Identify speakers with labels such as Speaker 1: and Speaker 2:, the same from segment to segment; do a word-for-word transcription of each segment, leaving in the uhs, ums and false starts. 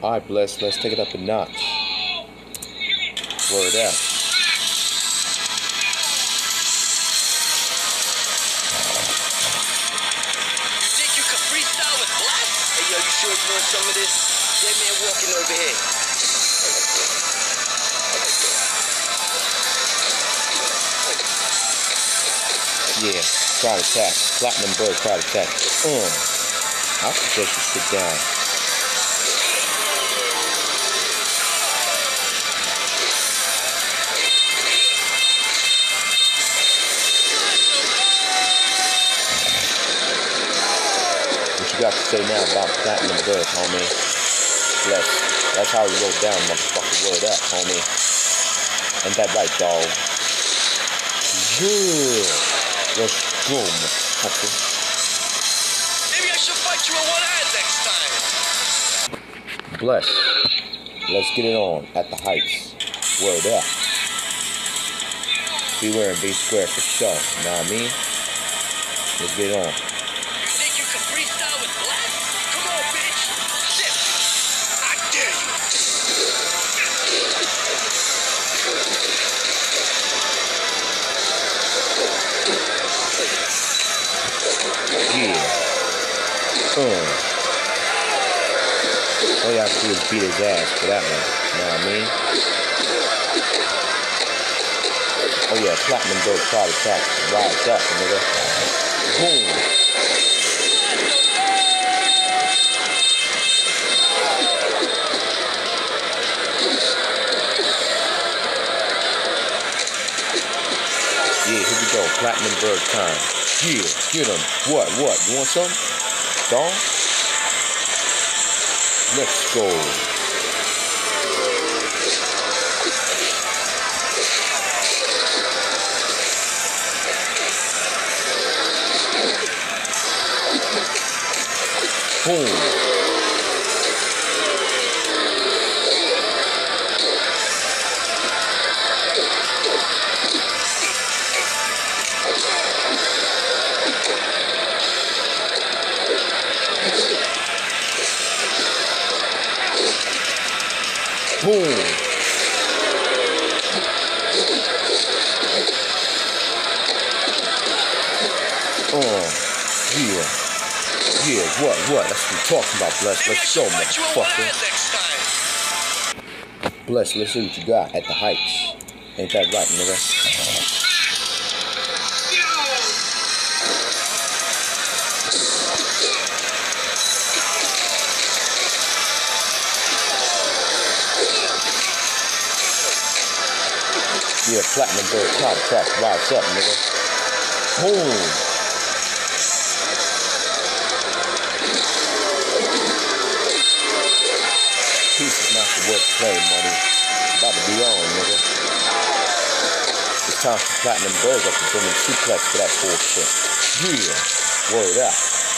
Speaker 1: Alright, Bless, let's take it up a notch. Word out.
Speaker 2: You think you can freestyle with Black? Hey, yo, you sure you want some of this? Dead man walking over here.
Speaker 1: Yeah, crowd attack. Platinum Bird crowd attack. Um, I suggest you sit down. What you got to say now about Platinum Bird, homie? Bless. That's how we roll down, motherfucker. Word up, homie. Ain't that right, dog? Yeah. Let's go, motherfucker.
Speaker 2: Maybe I should fight you in one hand next time.
Speaker 1: Bless. Let's get it on at the heights. Word up. Beware and be square for sure. Know what I mean? Let's get it on.
Speaker 2: You think you can freestyle with Black? Come on, bitch. Shit. I dare you.
Speaker 1: Yeah. Um. All you have to do is beat his ass for that one. Know what I mean? Oh yeah, Platinum Bird crowd attack. Rise up, nigga. Boom. Yeah, here we go. Platinum Bird time. Yeah, get him. What, what? You want some? Dog? Let's go. Boom. Boom. Oh, yeah. Yeah, what, what? That's what I'm talking about, Bless. Let's go, motherfucker. Bless, let's see what you got at the heights. Ain't that right, nigga? Yeah, Platinum Bird crowd attack. Rise up, nigga. Boom. Peace is not the word play, money. About to be on, nigga. It's time for Platinum Bird up to German suplex for that bullshit. Yeah. Word up.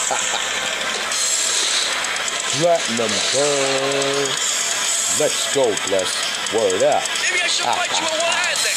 Speaker 1: Platinum Bird. Let's go, Bless. Word up.
Speaker 2: Maybe I should fight you in one hand next time.